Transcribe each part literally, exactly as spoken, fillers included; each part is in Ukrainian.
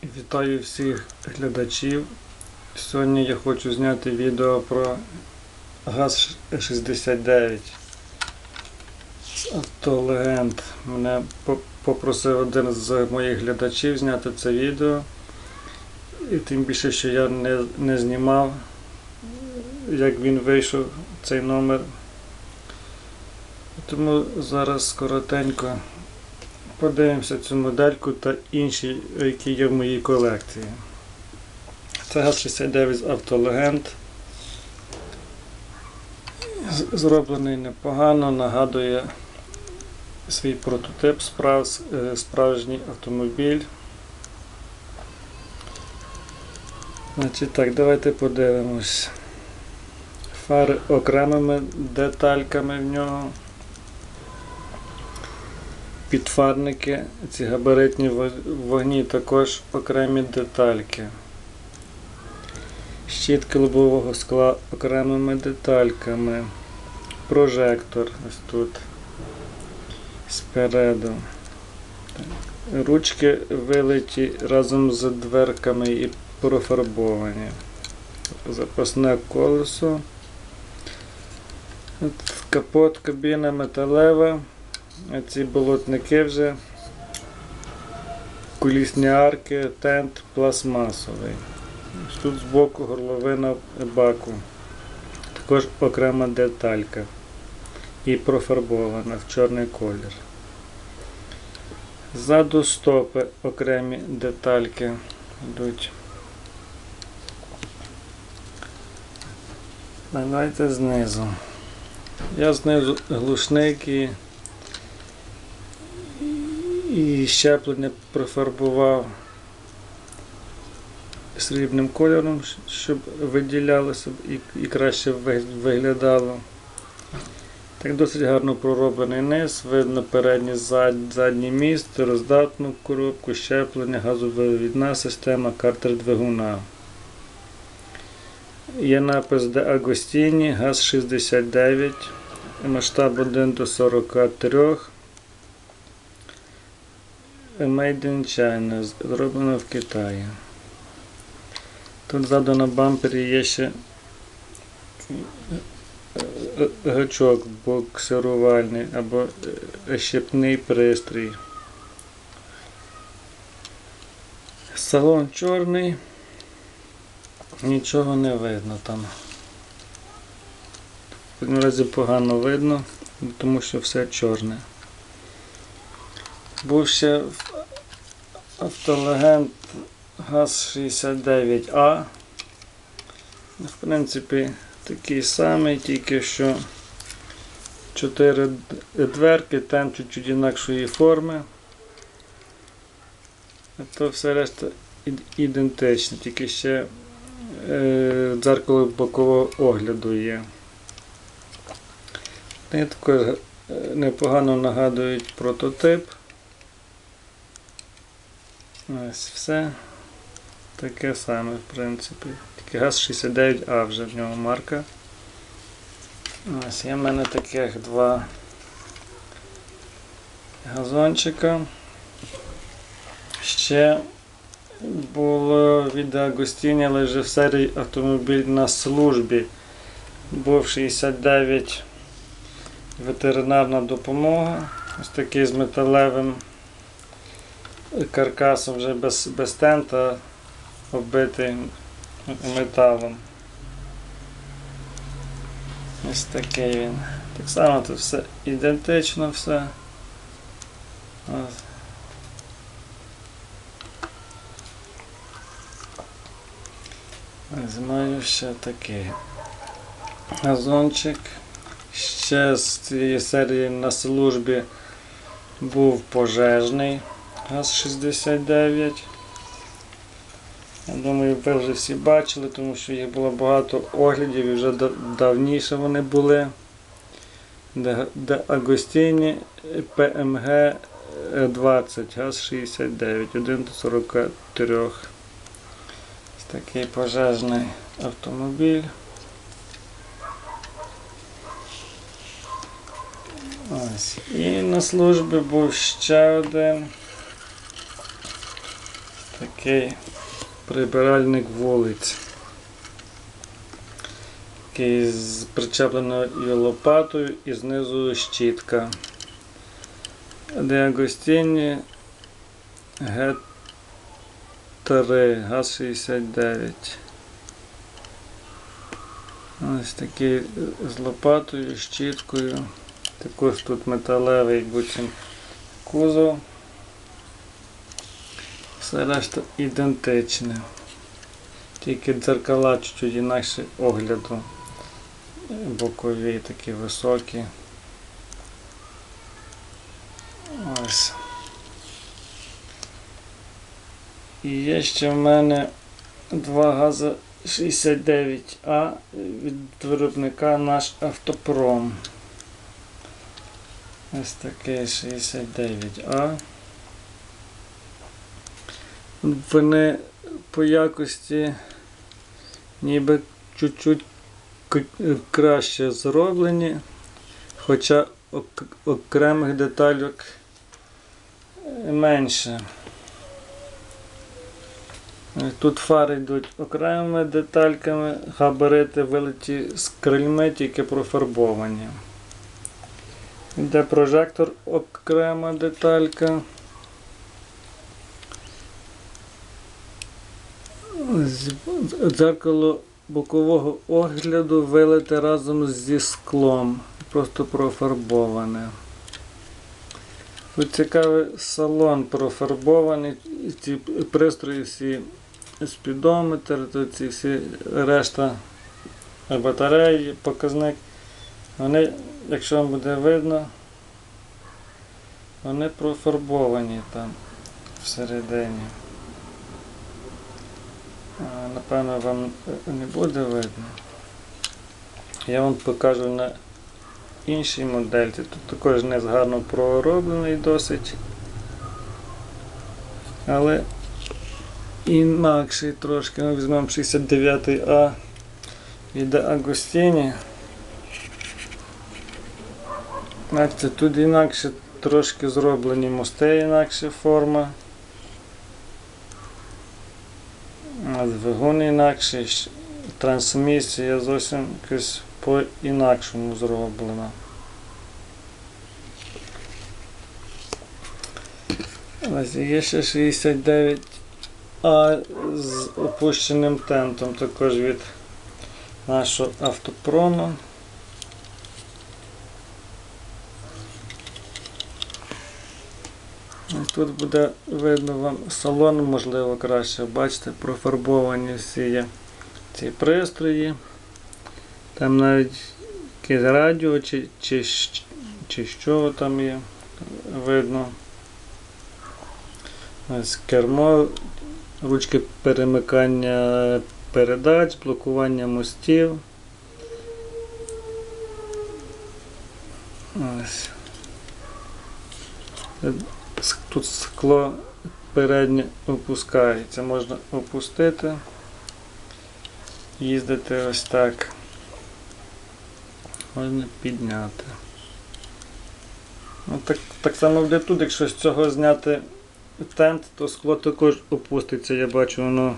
Вітаю всіх глядачів. Сьогодні я хочу зняти відео про ГАЗ шістдесят дев'ять з Автолегенд. Мене попросив один з моїх глядачів зняти це відео. І тим більше, що я не, не знімав, як він вийшов, цей номер. Тому зараз коротенько подивимося цю модельку та інші, які є в моїй колекції. Це ГАЗ шістдесят дев'ять з Автолегенд. Зроблений непогано, нагадує свій прототип, справ, справжній автомобіль. Значить так, давайте подивимось. Фари окремими детальками в нього. Підфарники, ці габаритні вогні також окремі детальки. Щітки лобового скла окремими детальками. Прожектор ось тут спереду. Ручки вилиті разом з дверками і профарбовані. Запасне колесо. Капот, кабіна металева. Ці болотники вже, кулісні арки, тент пластмасовий. Тут збоку горловина баку. Також окрема деталька. І профарбована в чорний колір. Ззаду стопи окремі детальки йдуть. Давайте знизу. Я знизу глушник і І щеплення профарбував срібним кольором, щоб виділялося і, і краще виглядало. Так, досить гарно пророблений низ, видно передній, зад, задній міст, роздатну коробку, щеплення, газовивідна система, картер двигуна. Є напис Де Агостіні, ГАЗ шістдесят дев'ять, масштаб один до сорока трьох. Made in China, зроблено в Китаї. Тут ззаду на бампері є ще гачок буксирувальний або щепний пристрій. Салон чорний, нічого не видно там. В разі погано видно, тому що все чорне. Був ще Автолегенд ГАЗ шістдесят дев'ять А. В принципі, такий самий, тільки що чотири дверки, там чуть-чуть інакшої форми. А то все решта ідентичне, тільки ще е, дзеркало бокового огляду є. І також непогано нагадують прототип. Ось все таке саме, в принципі. Тільки ГАЗ шістдесят дев'ять А вже в нього марка. Ось є в мене таких два газончика. Ще було від Агостіні, але вже в серії автомобіль на службі. Був шістдесят дев'ять ветеринарна допомога. Ось такий з металевим каркасом, вже без, без тента, оббитий металом. Ось такий він. Так само тут все ідентично, все. Ось. Ось маю ще такий газончик. Ще з цієї серії на службі був пожежний ГАЗ шістдесят дев'ять. Я думаю, ви вже всі бачили, тому що їх було багато оглядів і вже давніше вони були. Де Агостіні Пе Ем Ге двадцять, ГАЗ шістдесят дев'ять, один до сорока трьох. Ось такий пожежний автомобіль. Ось. І на службі був ще один такий прибиральник вулиць. Такий з причепленою лопатою і знизу щітка. Де Агостіні Г три, ГАЗ шістдесят дев'ять. Ось такий з лопатою, щіткою. Також тут металевий буцім кузов. Все решта ідентичне. Тільки дзеркала чуть-чуть інакше огляду. Бокові такі високі. Ось. І є ще в мене два ГАЗа шістдесят дев'ять А від виробника Наш Автопром. Ось такий шістдесят дев'ять А. Вони по якості ніби чуть-чуть краще зроблені, хоча окремих детальок менше. Тут фари йдуть окремими детальками, габарити вилиті з крильми, тільки профарбовані. Йде прожектор, окрема деталька. Дзеркало бокового огляду вилите разом зі склом, просто профарбоване. Тут цікавий салон профарбований, ці пристрої всі, спідометр, тут ці всі решта батареї, показник. Вони, якщо вам буде видно, вони профарбовані там всередині. Напевно, вам не буде видно. Я вам покажу на іншій модельці. Тут також низ гарно пророблений досить. Але інакший трошки. Ми візьмемо шістдесят дев'ять А від Агостіні. Бачите, тут інакше трошки зроблені мости, інакша форма. Двигун інакший, трансмісія зовсім якось по-інакшому зроблена. Ось є ще шістдесят дев'ять А з опущеним тентом, також від нашого Автопрому. Тут буде видно вам салон, можливо, краще. Бачите, профарбовані всі є ці пристрої. Там навіть якесь радіо чи, чи, чи що там є, видно. Ось кермо, ручки перемикання передач, блокування мостів. Ось. Тут скло переднє опускається, можна опустити, їздити ось так, можна підняти. Ну, так, так само буде тут, якщо з цього зняти тент, то скло також опуститься, я бачу, воно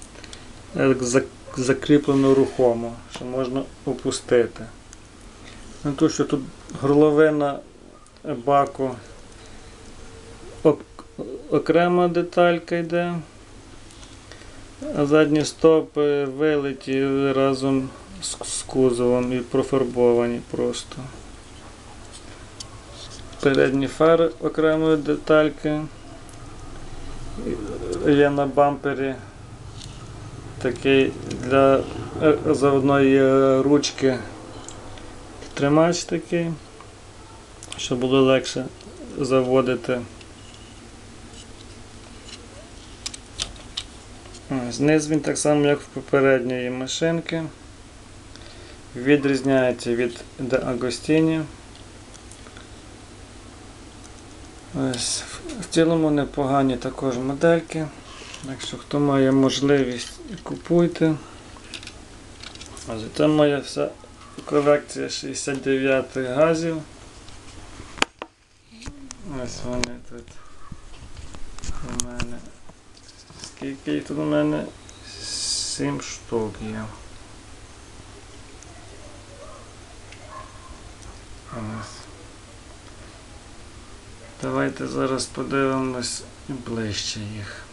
закріплено рухомо, що можна опустити. Ну, тут, що тут горловина баку, окрема деталька йде, а задні стопи вилиті разом з кузовом і профарбовані просто. Передні фари окремої детальки. Є на бампері такий для заводної ручки тримач такий, щоб було легше заводити. Знизу він так само, як в попередньої машинки. Відрізняється від Де Агостіні. Ось. В цілому непогані також модельки. Так що, хто має можливість, купуйте. Ось це моя вся колекція шістдесят дев'ять газів. Ось вони тут у мене. Скільки їх тут у мене? Сім штук є. Ось. Давайте зараз подивимось ближче їх.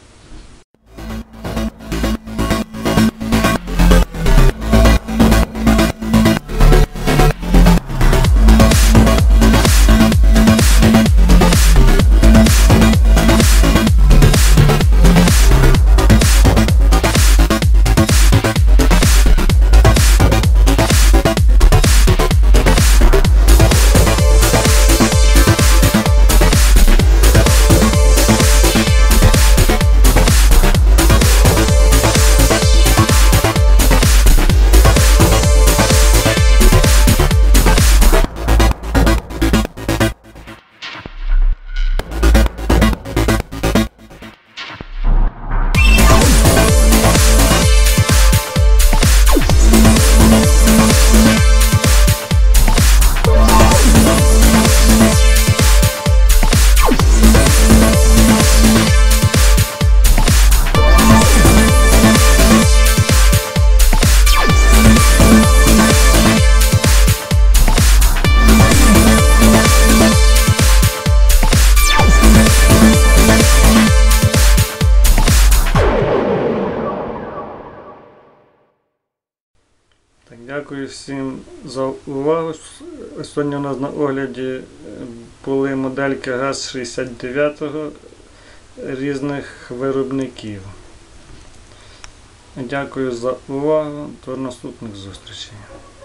Так, дякую всім за увагу. Сьогодні у нас на огляді були модельки ГАЗ шістдесят дев'ять різних виробників. Дякую за увагу. До наступних зустрічей.